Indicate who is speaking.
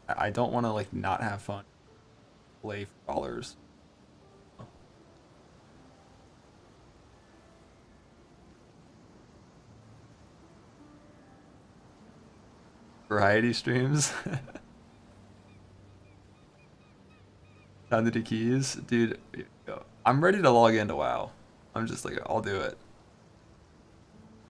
Speaker 1: I don't want to like not have fun. Play for dollars. Variety streams. Time to do keys, dude. I'm ready to log into WoW. I'm just like, I'll do it.